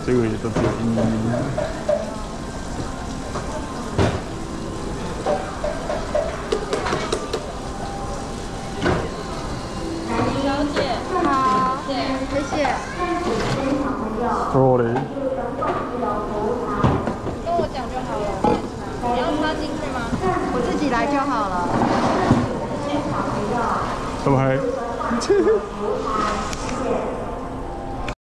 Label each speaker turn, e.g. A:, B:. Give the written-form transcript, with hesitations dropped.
A: 这个也都只有
B: 小姐，好，谢谢。
A: 哦嘞。
B: 跟我讲就好了。你要插进去吗？我自己来就好了。
A: 怎么还？